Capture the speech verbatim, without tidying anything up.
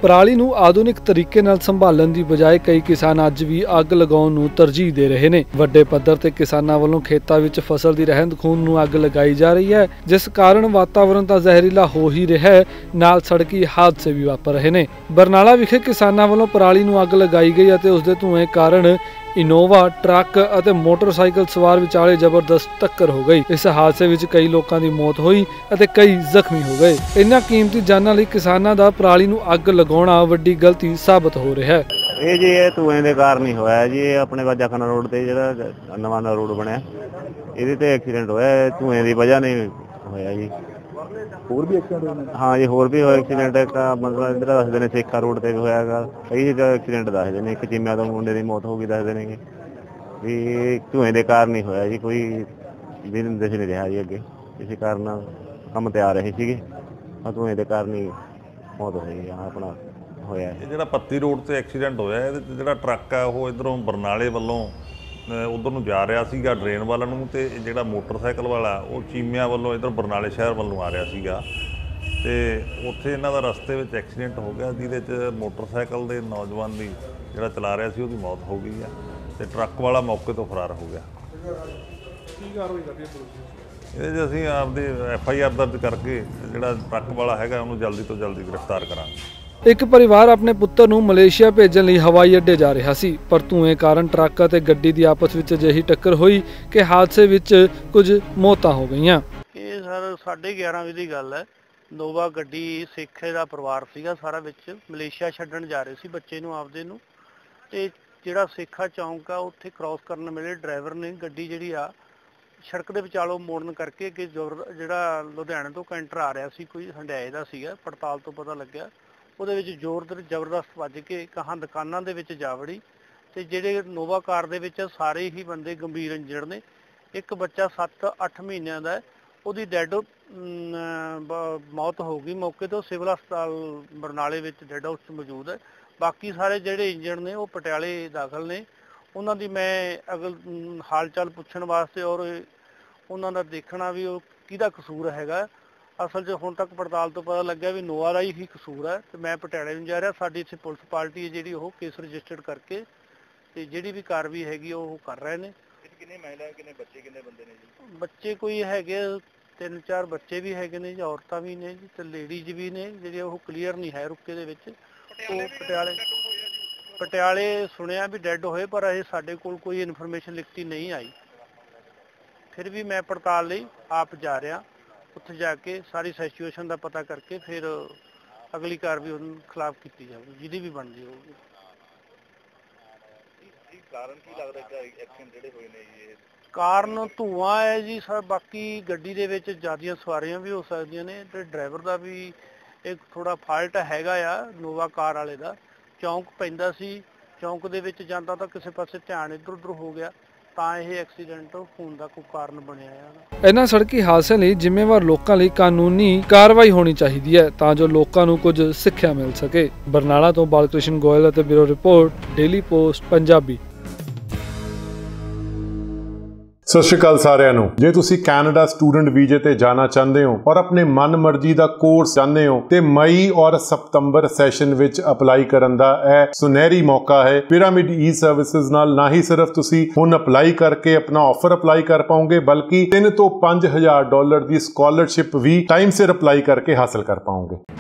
ਪਰਾਲੀ ਨੂੰ ਆਧੁਨਿਕ ਤਰੀਕੇ ਨਾਲ ਸੰਭਾਲਣ ਦੀ ਬਜਾਏ ਕਈ ਕਿਸਾਨ ਅੱਜ ਵੀ ਅੱਗ ਲਗਾਉਣ ਨੂੰ ਤਰਜੀਹ ਦੇ ਰਹੇ ਨੇ। ਵੱਡੇ ਪੱਧਰ ਤੇ ਕਿਸਾਨਾਂ ਵੱਲੋਂ ਖੇਤਾਂ ਵਿੱਚ ਫਸਲ ਦੀ ਰਹਿੰਦ ਖੂੰਹਦ ਨੂੰ ਅੱਗ ਲਗਾਈ ਜਾ ਰਹੀ ਹੈ, ਜਿਸ ਕਾਰਨ ਵਾਤਾਵਰਣ ਤਾਂ ਜ਼ਹਿਰੀਲਾ ਹੋ ਹੀ ਰਿਹਾ ਹੈ, ਨਾਲ ਸੜਕੀ ਹਾਦਸੇ ਵੀ ਵਾਪਰ ਰਹੇ ਨੇ। ਬਰਨਾਲਾ ਵਿਖੇ ਕਿਸਾਨਾਂ ਵੱਲੋਂ ਪਰਾਲੀ ਨੂੰ ਅੱਗ ਲਗਾਈ ਗਈ ਅਤੇ ਉਸ ਦੇ ਧੂਏ ਕਾਰਨ ਇਨੋਵਾ ਟਰੱਕ ਅਤੇ ਮੋਟਰਸਾਈਕਲ ਸਵਾਰ ਵਿਚਾਲੇ ਜ਼ਬਰਦਸਤ ਟੱਕਰ ਹੋ ਗਈ। ਇਸ ਹਾਦਸੇ ਵਿੱਚ ਕਈ ਲੋਕਾਂ ਦੀ ਮੌਤ ਹੋਈ ਅਤੇ ਕਈ ਜ਼ਖਮੀ ਹੋ ਗਏ। ਇਨ੍ਹਾਂ ਕੀਮਤੀ ਜਾਨਾਂ ਲਈ ਕਿਸਾਨਾਂ ਦਾ ਪਰਾਲੀ ਨੂੰ ਅੱਗ ਲਗਾਉਣਾ ਵੱਡੀ ਗਲਤੀ ਸਾਬਤ ਹੋ ਰਿਹਾ ਹੈ। ਇਹ ਜੀ ਇਹ ਧੂਏ ਦੇ ਕਾਰਨ ਹੀ ਹੋਇਆ ਜੀ। ਇਹ ਆਪਣੇ ਵਾਜਾਖਾਨਾ ਰੋਡ ਤੇ ਜਿਹੜਾ ਨਵਾਂ ਨਵਾਂ ਰੋਡ ਬਣਿਆ, ਇਹਦੇ ਤੇ ਐਕਸੀਡੈਂਟ ਹੋਇਆ, ਧੂਏ ਦੀ ਵਜ੍ਹਾ ਨਾਲ ਹੋਇਆ ਜੀ। ਹੋਰ ਵੀ ਐਕਸੀਡੈਂਟ ਹਾਂ ਜੀ, ਹੋਰ ਵੀ ਹੋਇਆ ਐਕਸੀਡੈਂਟ। ਇੱਕ ਮਤਲਬ ਇੱਧਰ ਦੱਸਦੇ ਨੇ ਸੇਖਾ ਰੋਡ ਤੇ ਵੀ ਹੋਇਆ ਗਾ, ਕਈ ਐਕਸੀਡੈਂਟ ਦੱਸਦੇ ਨੇ। ਇੱਕ ਚੀਮਿਆਂ ਤੋਂ ਮੁੰਡੇ ਦੀ ਮੌਤ ਹੋ ਗਈ ਦੱਸਦੇ ਨੇ ਵੀ ਧੂਏ ਦੇ ਕਾਰਨ ਹੀ ਹੋਇਆ ਜੀ। ਕੋਈ ਵੀ ਦਿਸ ਨਹੀਂ ਰਿਹਾ ਜੀ ਅੱਗੇ, ਇਸੇ ਕਾਰਨ ਕੰਮ ਤੇ ਆ ਰਹੇ ਸੀਗੇ, ਧੂਏ ਦੇ ਕਾਰਨ ਹੀ ਮੌਤ ਹੋਈ ਆ ਆਪਣਾ ਹੋਇਆ। ਇਹ ਜਿਹੜਾ ਪੱਤੀ ਰੋਡ ਤੇ ਐਕਸੀਡੈਂਟ ਹੋਇਆ, ਇਹਦੇ ਤੇ ਜਿਹੜਾ ਟਰੱਕ ਆ ਉਹ ਇੱਧਰੋਂ ਬਰਨਾਲੇ ਵੱਲੋਂ ਉੱਧਰ ਨੂੰ ਜਾ ਰਿਹਾ ਸੀਗਾ ਡਰੇਨ ਵੱਲ ਨੂੰ, ਤੇ ਜਿਹੜਾ ਮੋਟਰਸਾਈਕਲ ਵਾਲਾ ਉਹ ਚੀਮਿਆਂ ਵੱਲੋਂ ਇੱਧਰ ਬਰਨਾਲੇ ਸ਼ਹਿਰ ਵੱਲੋਂ ਆ ਰਿਹਾ ਸੀਗਾ, ਤੇ ਉੱਥੇ ਇਹਨਾਂ ਦਾ ਰਸਤੇ ਵਿੱਚ ਐਕਸੀਡੈਂਟ ਹੋ ਗਿਆ, ਜਿਹਦੇ 'ਚ ਮੋਟਰਸਾਈਕਲ ਦੇ ਨੌਜਵਾਨ ਦੀ ਜਿਹੜਾ ਚਲਾ ਰਿਹਾ ਸੀ ਉਹਦੀ ਮੌਤ ਹੋ ਗਈ ਆ, ਤੇ ਟਰੱਕ ਵਾਲਾ ਮੌਕੇ ਤੋਂ ਫਰਾਰ ਹੋ ਗਿਆ। ਕੀ ਕਾਰਵਾਈ ਕਰਦੀ ਹੈ ਪੁਲਿਸ? ਇਹਦੇ 'ਚ ਅਸੀਂ ਆਪਦੀ ਐਫ ਆਈ ਆਰ ਦਰਜ ਕਰਕੇ ਜਿਹੜਾ ਟਰੱਕ ਵਾਲਾ ਹੈਗਾ ਉਹਨੂੰ ਜਲਦੀ ਤੋਂ ਜਲਦੀ ਗ੍ਰਿਫਤਾਰ ਕਰਾਂਗੇ। ਇੱਕ ਪਰਿਵਾਰ ਆਪਣੇ ਪੁੱਤਰ ਨੂੰ ਮਲੇਸ਼ੀਆ ਭੇਜਣ ਲਈ ਹਵਾਈ ਅੱਡੇ ਜਾ ਰਿਹਾ ਸੀ, ਪਰ ਧੂਏ ਕਾਰਨ ਟਰੱਕ ਅਤੇ ਗੱਡੀ ਦੀ ਆਪਸ ਵਿੱਚ ਅਜਿਹੀ ਟੱਕਰ ਹੋਈ ਕਿ ਹਾਦਸੇ ਵਿੱਚ ਕੁਝ ਮੌਤਾਂ ਹੋ ਗਈਆਂ। ਇਹ ਸਰ ਸਾਢੇ ਗਿਆਰਾਂ ਵਜੇ ਦੀ ਗੱਲ ਹੈ। ਨੋਵਾ ਗੱਡੀ ਸਿੱਖੇ ਦਾ ਪਰਿਵਾਰ ਸੀਗਾ ਸਾਰਾ, ਵਿੱਚ ਮਲੇਸ਼ੀਆ ਛੱਡਣ ਜਾ ਰਹੇ ਸੀ ਬੱਚੇ ਨੂੰ ਆਪਦੇ ਨੂੰ, ਤੇ ਜਿਹੜਾ ਸੇਖਾ ਚੌਂਕ ਆ ਉੱਥੇ ਕ੍ਰਾਸ ਕਰਨ ਵੇਲੇ ਡਰਾਈਵਰ ਨੇ ਗੱਡੀ ਜਿਹੜੀ ਆ ਸੜਕ ਦੇ ਵਿਚਾਲੋਂ ਮੋੜਨ ਕਰਕੇ ਕਿ ਜਿਹੜਾ ਲੁਧਿਆਣੇ ਤੋਂ ਕੈਂਟਰ ਆ ਰਿਹਾ ਸੀ, ਕੋਈ ਹੰਡਿਆਏ ਦਾ ਸੀਗਾ, ਪੜਤਾਲ ਤੋਂ ਪਤਾ ਲੱਗਿਆ ਉਹਦੇ ਵਿੱਚ ਜ਼ੋਰ ਜ਼ਬਰਦਸਤ ਵੱਜ ਕੇ ਕਹਾਂ ਦੁਕਾਨਾਂ ਦੇ ਵਿੱਚ ਜਾ ਵੜੀ, ਤੇ ਜਿਹੜੇ ਨੋਵਾ ਕਾਰ ਦੇ ਵਿੱਚ ਸਾਰੇ ਹੀ ਬੰਦੇ ਗੰਭੀਰ ਇੰਜਰਡ ਨੇ। ਇੱਕ ਬੱਚਾ ਸੱਤ ਅੱਠ ਮਹੀਨਿਆਂ ਦਾ, ਉਹਦੀ ਡੈਡ ਮੌਤ ਹੋ ਗਈ ਮੌਕੇ ਤੋਂ, ਸਿਵਲ ਹਸਪਤਾਲ ਬਰਨਾਲੇ ਵਿੱਚ ਡੈਡ ਹਾਊਸ 'ਚ ਮੌਜੂਦ ਹੈ। ਬਾਕੀ ਸਾਰੇ ਜਿਹੜੇ ਇੰਜਰਡ ਨੇ ਉਹ ਪਟਿਆਲੇ ਦਾਖਲ ਨੇ। ਉਹਨਾਂ ਦੀ ਮੈਂ ਅਗਲ ਹਾਲ ਚਾਲ ਪੁੱਛਣ ਵਾਸਤੇ ਔਰ ਉਹਨਾਂ ਦਾ ਦੇਖਣਾ ਵੀ ਉਹ ਕਿਹਦਾ ਕਸੂਰ ਹੈਗਾ। ਅਸਲ 'ਚ ਹੁਣ ਤੱਕ ਪੜਤਾਲ ਤੋਂ ਪਤਾ ਲੱਗਿਆ ਵੀ ਨੋਆ ਦਾ ਹੀ ਕਸੂਰ ਹੈ, ਤੇ ਮੈਂ ਪਟਿਆਲੇ ਨੂੰ ਜਾ ਰਿਹਾ। ਸਾਡੀ ਇੱਥੇ ਪੁਲਿਸ ਪਾਰਟੀ ਹੈ ਜਿਹੜੀ ਉਹ ਕੇਸ ਰਜਿਸਟਰਡ ਕਰਕੇ ਤੇ ਜਿਹੜੀ ਵੀ ਕਾਰਵਾਈ ਹੈਗੀ ਉਹ ਕਰ ਰਹੇ ਨੇ। ਕਿੰਨੇ ਮਹਿਲਾ ਕਿੰਨੇ ਬੱਚੇ ਕਿੰਨੇ ਬੰਦੇ ਨੇ ਜੀ? ਬੱਚੇ ਕੋਈ ਹੈਗੇ ਤਿੰਨ ਚਾਰ ਬੱਚੇ ਵੀ ਹੈਗੇ ਨੇ ਜੀ, ਔਰਤਾਂ ਵੀ ਨੇ ਜੀ, ਤੇ ਲੇਡੀਜ਼ ਵੀ ਨੇ ਜਿਹੜੇ ਉਹ ਕਲੀਅਰ ਨਹੀਂ ਹੈ ਰੁਕੇ ਦੇ ਵਿੱਚ। ਉਹ ਪਟਿਆਲੇ ਪਟਿਆਲੇ ਸੁਣਿਆ ਵੀ ਡੈਡ ਹੋਏ, ਪਰ ਇਹ ਸਾਡੇ ਕੋਲ ਕੋਈ ਇਨਫੋਰਮੇਸ਼ਨ ਲਿਖਤੀ ਨਹੀਂ ਆਈ। ਫਿਰ ਵੀ ਮੈਂ ਪੜਤਾਲ ਲਈ ਆਪ ਜਾ ਰਿਹਾ, ਉੱਥੇ ਜਾ ਕੇ ਸਾਰੀ ਸਿਚੁਏਸ਼ਨ ਦਾ ਪਤਾ ਕਰਕੇ ਫਿਰ ਅਗਲੀ ਕਾਰਵਾਈ ਉਹਨਾਂ ਖਿਲਾਫ ਕੀਤੀ ਜਾਊਗੀ, ਜਿਹਦੀ ਵੀ ਬਣਦੀ ਹੋਊਗੀ। ਕਾਰਨ ਕੀ ਲੱਗਦਾ ਐਕਸੀਡੈਂਟ ਜਿਹੜੇ ਹੋਏ ਨੇ ਜੀ? ਕਾਰਨ ਧੂਆਂ ਹੈ ਜੀ ਸਰ। ਬਾਕੀ ਗੱਡੀ ਦੇ ਵਿੱਚ ਜ਼ਿਆਦੀਆਂ ਸਵਾਰੀਆਂ ਵੀ ਹੋ ਸਕਦੀਆਂ ਨੇ, ਤੇ ਡਰਾਈਵਰ ਦਾ ਵੀ ਇੱਕ ਥੋੜਾ ਫਾਲਟ ਹੈਗਾ ਆ ਨੋਵਾ ਕਾਰ ਵਾਲੇ ਦਾ। ਚੌਂਕ ਪੈਂਦਾ ਸੀ, ਚੌਂਕ ਦੇ ਵਿੱਚ ਜਾਂਦਾ ਤਾਂ ਕਿਸੇ ਪਾਸੇ ਧਿਆਨ ਇੱਧਰ ਉੱਧਰ ਹੋ ਗਿਆ, ਤਾਂ ਇਹ ਐਕਸੀਡੈਂਟ ਹੋਣ ਦਾ ਕੋਈ ਕਾਰਨ ਬਣਿਆ ਹੈ। ਇਹਨਾਂ ਸੜਕੀ ਹਾਦਸਿਆਂ ਲਈ ਜ਼ਿੰਮੇਵਾਰ ਲੋਕਾਂ ਲਈ ਕਾਨੂੰਨੀ ਕਾਰਵਾਈ ਹੋਣੀ ਚਾਹੀਦੀ ਹੈ, ਤਾਂ ਜੋ ਲੋਕਾਂ ਨੂੰ ਕੁਝ ਸਿੱਖਿਆ ਮਿਲ ਸਕੇ। ਬਰਨਾਲਾ ਤੋਂ ਬਾਲਕ੍ਰਿਸ਼ਨ ਗੋਇਲ ਅਤੇ bureau report, daily post Punjabi. ਸਤਿ ਸ਼੍ਰੀ ਅਕਾਲ ਸਾਰਿਆਂ ਨੂੰ। ਜੇ ਤੁਸੀਂ ਕੈਨੇਡਾ ਸਟੂਡੈਂਟ ਵੀਜ਼ੇ ਤੇ ਜਾਣਾ ਚਾਹੁੰਦੇ ਹੋ ਔਰ ਆਪਣੇ ਮਨਮਰਜ਼ੀ ਦਾ ਕੋਰਸ ਚਾਹੁੰਦੇ ਹੋ, ਤੇ ਮਈ ਔਰ ਸਤੰਬਰ ਸੈਸ਼ਨ ਵਿੱਚ ਅਪਲਾਈ ਕਰਨ ਦਾ ਇਹ ਸੁਨਹਿਰੀ ਮੌਕਾ ਹੈ। ਪਿਰਾਮਿਡ ਈ ਸਰਵਿਸਿਜ਼ ਨਾਲ ਨਾ ਹੀ ਸਿਰਫ ਤੁਸੀਂ ਹੁਣ ਅਪਲਾਈ ਕਰਕੇ ਆਪਣਾ ਆਫਰ ਅਪਲਾਈ ਕਰ ਪਾਓਗੇ, ਬਲਕਿ ਤਿੰਨ ਤੋਂ ਪੰਜ ਹਜ਼ਾਰ ਡਾਲਰ ਦੀ ਸਕਾਲਰਸ਼ਿਪ ਵੀ ਟਾਈਮ ਸਿਰ ਅਪਲਾਈ ਕਰਕੇ ਹਾਸਲ ਕਰ ਪਾਓਗੇ।